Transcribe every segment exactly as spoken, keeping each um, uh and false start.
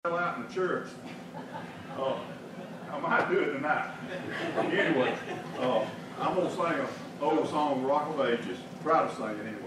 out in the church. Uh, I might do it tonight. Anyway, uh, I'm going to sing an old song, Rock of Ages. Try to sing it anyway.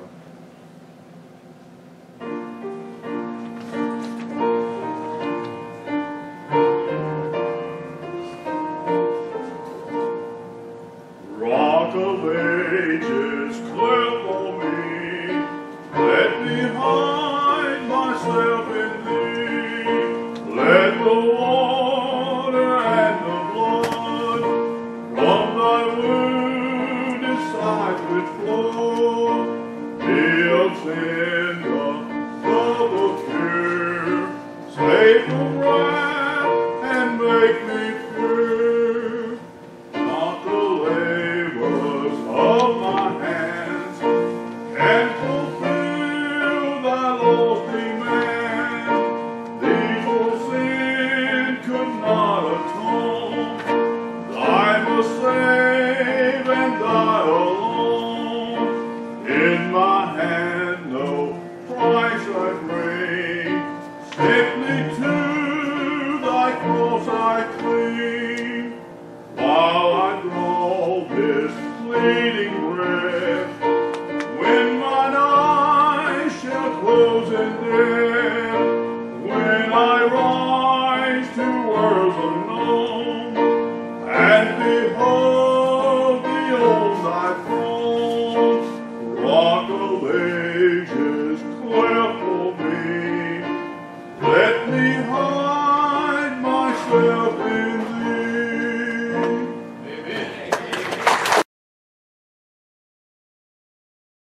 Rock of Ages, cleft for me, let me hide myself in thee. Let the water and the blood from thy wounded side which flow be of sin the double cure, save from wrath and make me pure. Not the labors of my hands can fulfill thy law's demand. Thee for sin could not atone. Thy must save and thy alone. In my hand no price I bring, simply to thy cross I cling. While I draw this fleeting breath, when mine eyes shall close in death,